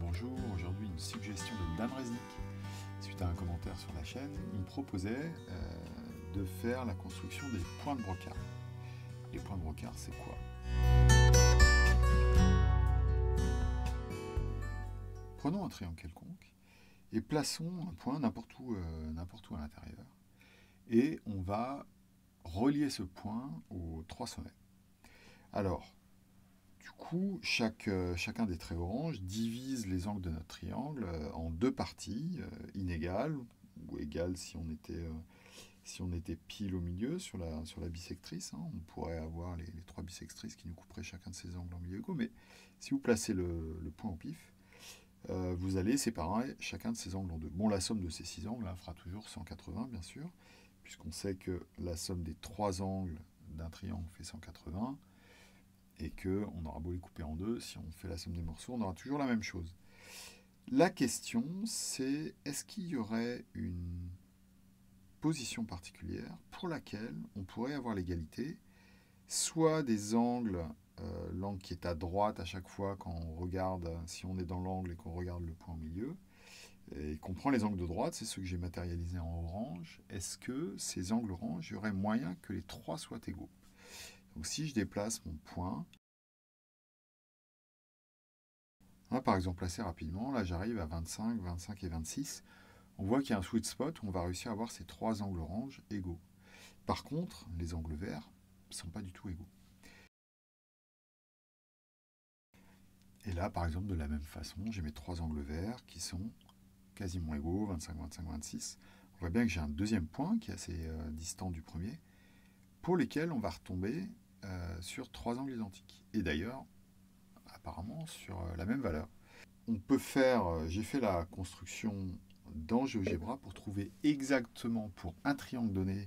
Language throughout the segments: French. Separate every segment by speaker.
Speaker 1: bonjour, aujourd'hui une suggestion de Dan Resnick. Suite à un commentaire sur la chaîne, il me proposait de faire la construction des points de brocard. Les points de brocard, c'est quoi? Prenons un triangle quelconque et plaçons un point n'importe où à l'intérieur. Et on va relier ce point aux trois sommets. Alors, du coup, chacun des traits orange divise les angles de notre triangle en deux parties inégales, ou égales si on était pile au milieu sur la bisectrice. On pourrait avoir les trois bisectrices qui nous couperaient chacun de ces angles en milieu égaux, mais si vous placez le point au pif, vous allez séparer chacun de ces angles en deux. Bon, la somme de ces 6 angles fera toujours 180, bien sûr, puisqu'on sait que la somme des trois angles d'un triangle fait 180, et qu'on aura beau les couper en deux, si on fait la somme des morceaux, on aura toujours la même chose. La question, c'est est-ce qu'il y aurait une position particulière pour laquelle on pourrait avoir l'égalité, soit des angles, l'angle qui est à droite à chaque fois quand on regarde, si on est dans l'angle et qu'on regarde le point au milieu, et qu'on prend les angles de droite, c'est ceux que j'ai matérialisés en orange, est-ce que ces angles orange, il y aurait moyen que les trois soient égaux? Donc si je déplace mon point, là, par exemple assez rapidement, là j'arrive à 25, 25 et 26, on voit qu'il y a un sweet spot où on va réussir à avoir ces trois angles orange égaux. Par contre, les angles verts ne sont pas du tout égaux. Et là, par exemple, de la même façon, j'ai mes trois angles verts qui sont quasiment égaux, 25, 25, 26. On voit bien que j'ai un deuxième point qui est assez distant du premier, pour lesquels on va retomber sur trois angles identiques. Et d'ailleurs, apparemment, sur la même valeur. On peut faire, j'ai fait la construction dans GeoGebra pour trouver exactement pour un triangle donné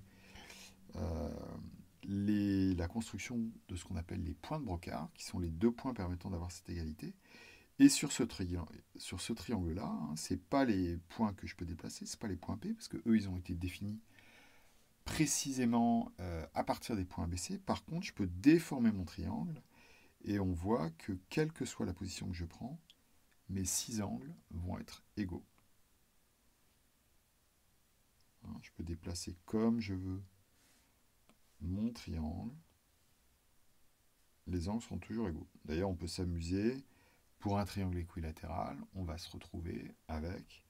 Speaker 1: la construction de ce qu'on appelle les points de brocard, qui sont les deux points permettant d'avoir cette égalité. Et sur ce triangle-là, ce n'est pas les points que je peux déplacer, ce n'est pas les points P, parce qu'eux, ils ont été définis précisément à partir des points ABC. Par contre, je peux déformer mon triangle, et on voit que quelle que soit la position que je prends, mes 6 angles vont être égaux. Je peux déplacer comme je veux mon triangle. Les angles seront toujours égaux. D'ailleurs, on peut s'amuser. Pour un triangle équilatéral, on va se retrouver avec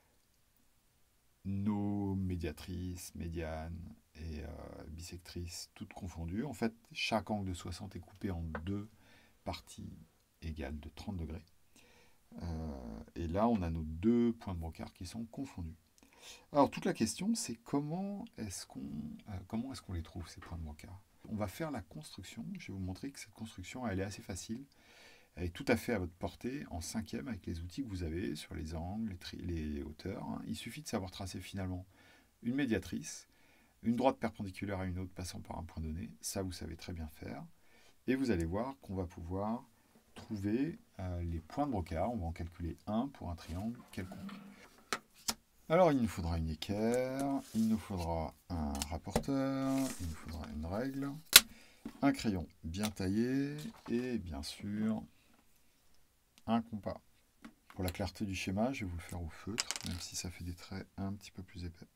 Speaker 1: nos médiatrices, médianes et bisectrices, toutes confondues. En fait, chaque angle de 60 est coupé en deux parties égales de 30 degrés. Et là, on a nos deux points de brocard qui sont confondus. Alors, toute la question, c'est comment est-ce qu'on les trouve, ces points de brocard? On va faire la construction. Je vais vous montrer que cette construction, elle est assez facile. Elle est tout à fait à votre portée en cinquième avec les outils que vous avez sur les angles, les hauteurs. Il suffit de savoir tracer finalement une médiatrice, une droite perpendiculaire à une autre passant par un point donné. Ça, vous savez très bien faire. Et vous allez voir qu'on va pouvoir trouver les points de brocard. On va en calculer un pour un triangle quelconque. Alors, il nous faudra une équerre, il nous faudra un rapporteur, il nous faudra une règle, un crayon bien taillé et bien sûr un compas. Pour la clarté du schéma, je vais vous le faire au feutre, même si ça fait des traits un petit peu plus épais.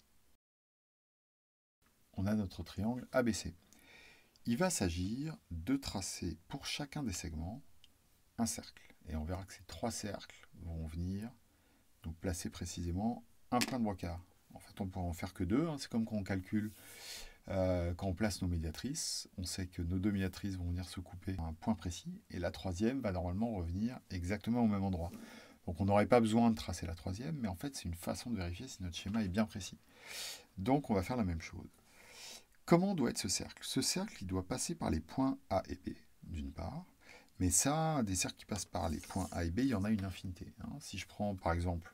Speaker 1: On a notre triangle ABC. Il va s'agir de tracer pour chacun des segments un cercle. Et on verra que ces trois cercles vont venir nous placer précisément un point de brocard. En fait, on ne pourra en faire que deux. C'est comme quand on calcule, quand on place nos médiatrices. On sait que nos deux médiatrices vont venir se couper à un point précis. Et la troisième va normalement revenir exactement au même endroit. Donc on n'aurait pas besoin de tracer la troisième, mais en fait c'est une façon de vérifier si notre schéma est bien précis. Donc on va faire la même chose. Comment doit être ce cercle? Ce cercle, il doit passer par les points A et B, d'une part. Mais ça, des cercles qui passent par les points A et B, il y en a une infinité. Si je prends par exemple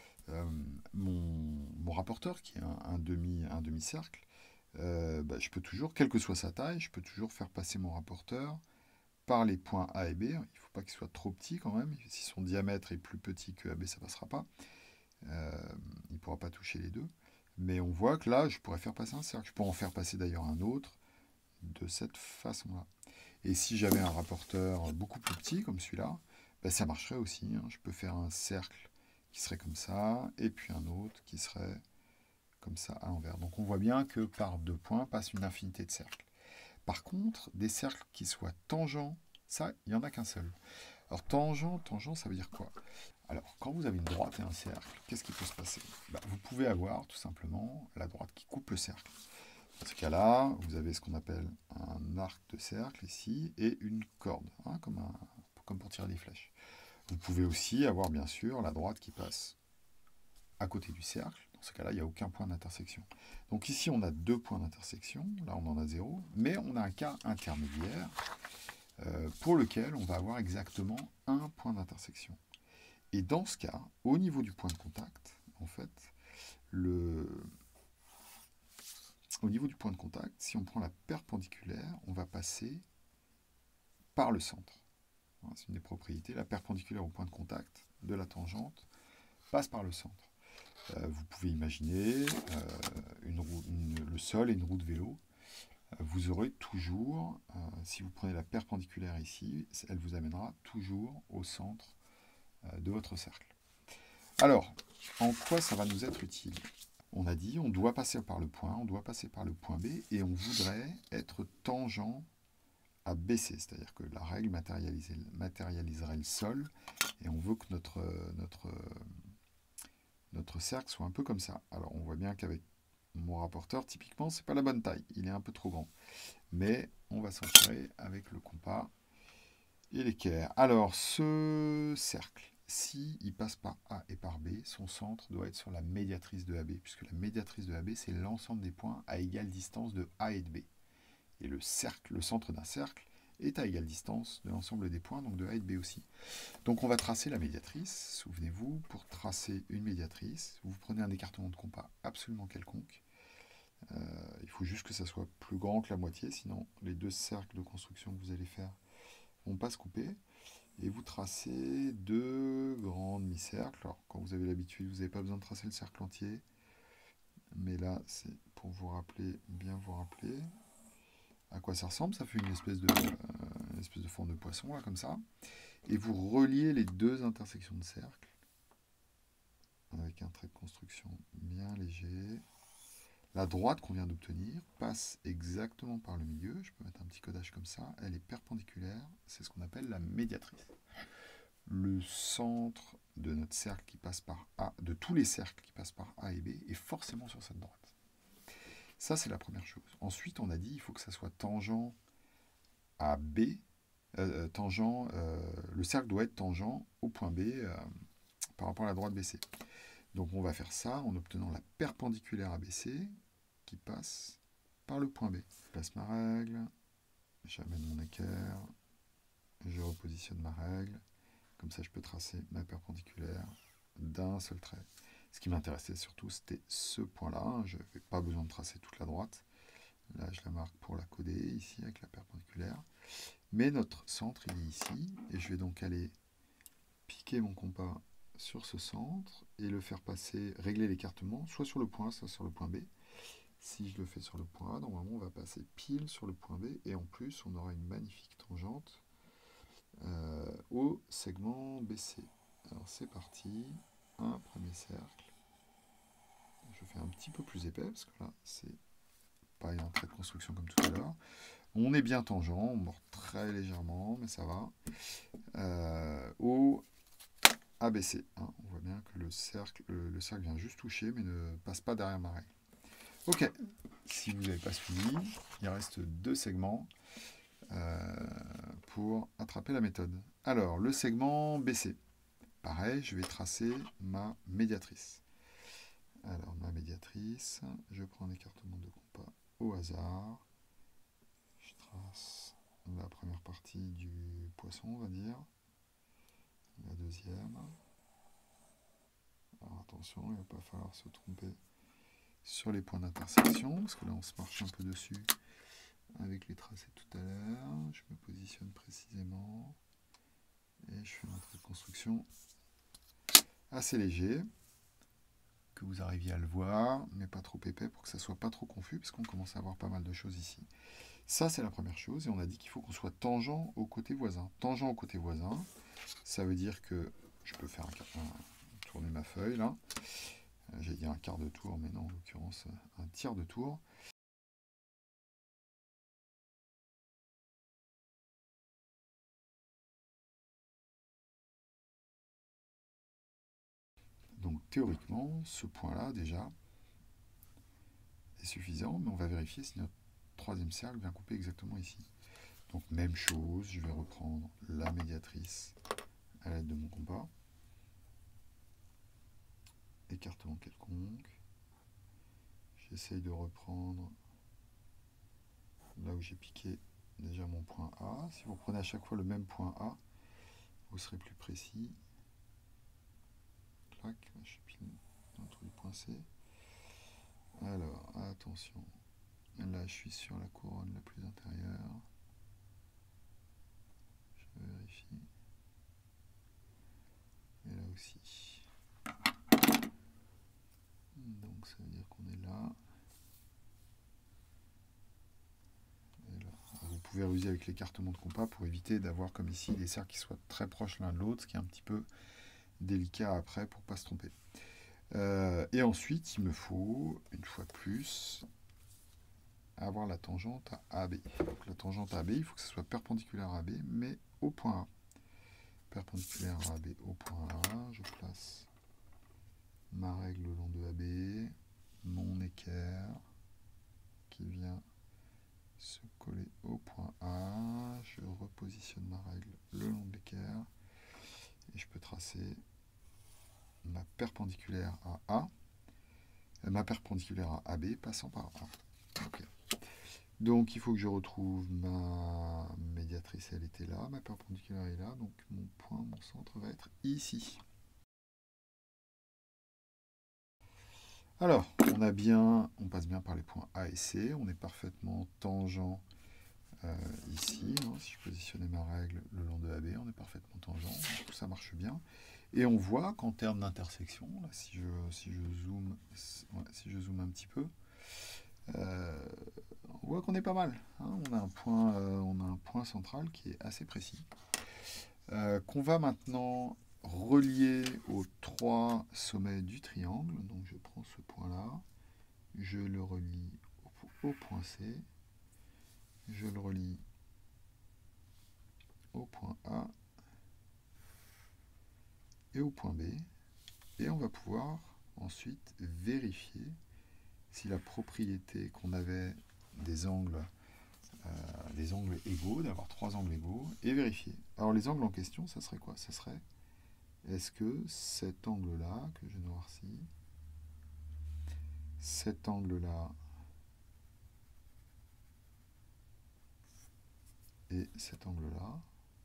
Speaker 1: mon rapporteur, qui est un demi-cercle, je peux toujours, quelle que soit sa taille, je peux toujours faire passer mon rapporteur par les points A et B. Il ne faut pas qu'il soit trop petit quand même. Si son diamètre est plus petit que AB, ça ne passera pas. Il ne pourra pas toucher les deux. Mais on voit que là, je pourrais faire passer un cercle. Je pourrais en faire passer d'ailleurs un autre de cette façon-là. Et si j'avais un rapporteur beaucoup plus petit, comme celui-là, ben, ça marcherait aussi, hein. Je peux faire un cercle qui serait comme ça, et puis un autre qui serait comme ça à l'envers. Donc on voit bien que par 2 points passe une infinité de cercles. Par contre, des cercles qui soient tangents, ça, il n'y en a qu'un seul. Alors tangent, ça veut dire quoi? Alors, quand vous avez une droite et un cercle, qu'est-ce qui peut se passer? Ben, vous pouvez avoir tout simplement la droite qui coupe le cercle. Dans ce cas-là, vous avez ce qu'on appelle un arc de cercle ici et une corde, hein, comme pour tirer des flèches. Vous pouvez aussi avoir bien sûr la droite qui passe à côté du cercle. Dans ce cas-là, il n'y a aucun point d'intersection. Donc ici, on a 2 points d'intersection. Là, on en a 0. Mais on a un cas intermédiaire pour lequel on va avoir exactement un point d'intersection. Et dans ce cas, au niveau du point de contact, en fait, au niveau du point de contact, si on prend la perpendiculaire, on va passer par le centre. C'est une des propriétés. La perpendiculaire au point de contact de la tangente passe par le centre. Vous pouvez imaginer le sol et une roue de vélo. Vous aurez toujours, si vous prenez la perpendiculaire ici, elle vous amènera toujours au centre de votre cercle. Alors, en quoi ça va nous être utile? On a dit, on doit passer par le point, on doit passer par le point B, et on voudrait être tangent à BC, c'est-à-dire que la règle matérialiserait le sol, et on veut que notre cercle soit un peu comme ça. Alors, on voit bien qu'avec mon rapporteur, typiquement, c'est pas la bonne taille, il est un peu trop grand. Mais on va s'en tirer avec le compas et l'équerre. Alors, ce cercle, si il passe par A et par B, son centre doit être sur la médiatrice de AB, puisque la médiatrice de AB, c'est l'ensemble des points à égale distance de A et de B. Et le centre d'un cercle, est à égale distance de l'ensemble des points, donc de A et de B aussi. Donc on va tracer la médiatrice. Souvenez-vous, pour tracer une médiatrice, vous prenez un écartement de compas absolument quelconque. Il faut juste que ça soit plus grand que la moitié, sinon les 2 cercles de construction que vous allez faire ne vont pas se couper. Et vous tracez 2 grands demi-cercles. Alors, quand vous avez l'habitude, vous n'avez pas besoin de tracer le cercle entier. Mais là, c'est pour vous rappeler, bien vous rappeler à quoi ça ressemble. Ça fait une espèce de forme de poisson, là, comme ça. Et vous reliez les 2 intersections de cercle avec un trait de construction bien léger. La droite qu'on vient d'obtenir passe exactement par le milieu. Je peux mettre un petit codage comme ça. Elle est perpendiculaire. C'est ce qu'on appelle la médiatrice. Le centre de notre cercle qui passe par A, de tous les cercles qui passent par A et B, est forcément sur cette droite. Ça, c'est la première chose. Ensuite, on a dit qu'il faut que ça soit tangent à B. Le cercle doit être tangent au point B par rapport à la droite BC. Donc on va faire ça en obtenant la perpendiculaire ABC qui passe par le point B. Je place ma règle, j'amène mon équerre, je repositionne ma règle, comme ça je peux tracer ma perpendiculaire d'un seul trait. Ce qui m'intéressait surtout c'était ce point-là, je n'avais pas besoin de tracer toute la droite. Là je la marque pour la coder ici avec la perpendiculaire. Mais notre centre il est ici, et je vais donc aller piquer mon compas sur ce centre et le faire passer, régler l'écartement, soit sur le point, soit sur le point B. Si je le fais sur le point A, normalement on va passer pile sur le point B et en plus on aura une magnifique tangente au segment BC. Alors c'est parti, un premier cercle. Je fais un petit peu plus épais parce que là c'est pas un trait de construction comme tout à l'heure. On est bien tangent, on mord très légèrement, mais ça va. Au ABC. Hein. On voit bien que le cercle vient juste toucher, mais ne passe pas derrière ma règle. Ok, si vous n'avez pas suivi, il reste 2 segments pour attraper la méthode. Alors, le segment BC. Pareil, je vais tracer ma médiatrice. Alors, ma médiatrice, je prends un écartement de compas au hasard. Je trace la première partie du poisson, on va dire. La deuxième. Alors attention, il ne va pas falloir se tromper sur les points d'intersection, parce que là on se marche un peu dessus avec les tracés tout à l'heure. Je me positionne précisément et je fais un trait de construction assez léger, que vous arriviez à le voir, mais pas trop épais pour que ça soit pas trop confus, parce qu'on commence à avoir pas mal de choses ici. Ça, c'est la première chose. Et on a dit qu'il faut qu'on soit tangent au côté voisin. Tangent au côté voisin, ça veut dire que je peux faire tourner ma feuille là. J'ai dit un quart de tour, mais non, en l'occurrence, un tiers de tour. Donc théoriquement, ce point-là, déjà, est suffisant, mais on va vérifier si notre troisième cercle vient couper exactement ici. Donc même chose, je vais reprendre la médiatrice à l'aide de mon compas. Écartement quelconque. J'essaye de reprendre là où j'ai piqué déjà mon point A. Si vous prenez à chaque fois le même point A, vous serez plus précis. Clac, je suis pile dans le trou du point C. Alors, attention. Là, je suis sur la couronne la plus intérieure. Je vérifie. Et là aussi. Donc, ça veut dire qu'on est là. Et là. Vous pouvez ruser avec l'écartement de compas pour éviter d'avoir, comme ici, des cercles qui soient très proches l'un de l'autre, ce qui est un petit peu délicat après pour ne pas se tromper. Et ensuite, il me faut, une fois de plus, avoir la tangente à AB. Donc la tangente à AB, il faut que ce soit perpendiculaire à AB, mais au point A. Perpendiculaire à AB au point A, je place ma règle le long de AB, mon équerre qui vient se coller au point A, je repositionne ma règle le long de l'équerre, et je peux tracer ma perpendiculaire à A, ma perpendiculaire à AB passant par A. Okay. Donc il faut que je retrouve ma médiatrice, elle était là, ma perpendiculaire est là, donc mon point, mon centre va être ici. Alors, on passe bien par les points A et C, on est parfaitement tangent ici, hein, si je positionnais ma règle le long de AB, on est parfaitement tangent, tout ça marche bien. Et on voit qu'en termes d'intersection, si je zoome un petit peu, on voit qu'on est pas mal. Hein, on a un point central qui est assez précis. Qu'on va maintenant relier aux trois sommets du triangle. Donc je prends ce point-là, je le relie au point C, je le relie au point A et au point B. Et on va pouvoir ensuite vérifier si la propriété qu'on avait des angles égaux, d'avoir trois angles égaux, est vérifiée. Alors les angles en question, ça serait quoi? Ça serait, est-ce que cet angle-là, que je noircis, cet angle-là et cet angle-là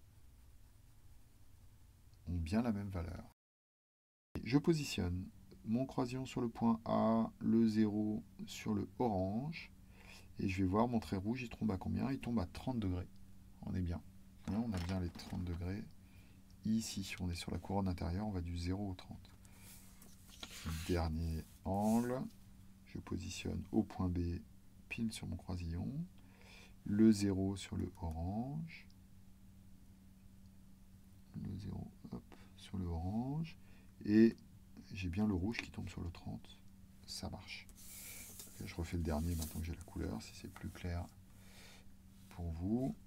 Speaker 1: ont bien la même valeur. Je positionne mon croisillon sur le point A, le 0 sur le orange, et je vais voir mon trait rouge, il tombe à combien? Il tombe à 30 degrés. On est bien. Hein, on a bien les 30 degrés. Ici, on est sur la couronne intérieure, on va du 0 au 30. Dernier angle, je positionne au point B, pile sur mon croisillon, le 0 sur le orange, le 0 hop, sur le orange, et j'ai bien le rouge qui tombe sur le 30, ça marche. Et je refais le dernier maintenant que j'ai la couleur, si c'est plus clair pour vous.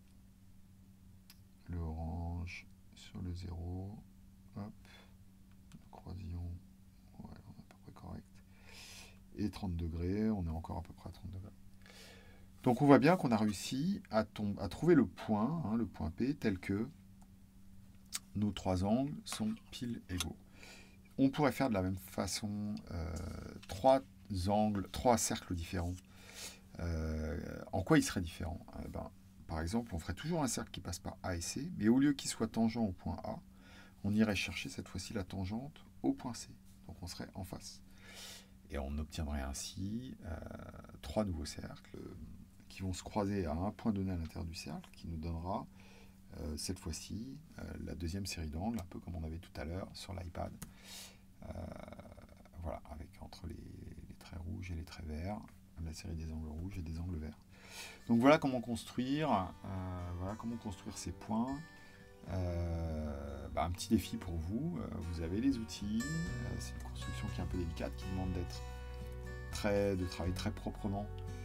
Speaker 1: Le orange sur le 0, hop, le croisillon, ouais, on est à peu près correct. Et 30 degrés, on est encore à peu près à 30 degrés. Donc on voit bien qu'on a réussi à trouver le point P, tel que nos trois angles sont pile égaux. On pourrait faire de la même façon trois cercles différents. En quoi ils seraient différents? Par exemple, on ferait toujours un cercle qui passe par A et C, mais au lieu qu'il soit tangent au point A, on irait chercher cette fois-ci la tangente au point C. Donc on serait en face. Et on obtiendrait ainsi trois nouveaux cercles qui vont se croiser à un point donné à l'intérieur du cercle, qui nous donnera cette fois-ci la deuxième série d'angles, un peu comme on avait tout à l'heure sur l'iPad. Voilà, avec entre les traits rouges et les traits verts, la série des angles rouges et des angles verts. Donc voilà comment construire, ces points. Un petit défi pour vous. Vous avez les outils. C'est une construction qui est un peu délicate, qui demande de travailler très proprement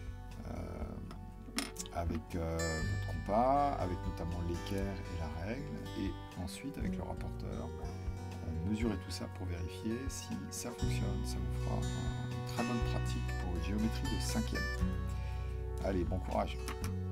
Speaker 1: avec votre compas, avec notamment l'équerre et la règle, et ensuite avec le rapporteur. Mesurer tout ça pour vérifier si ça fonctionne. Ça vous fera une très bonne pratique pour une géométrie de 5e. Allez, bon courage!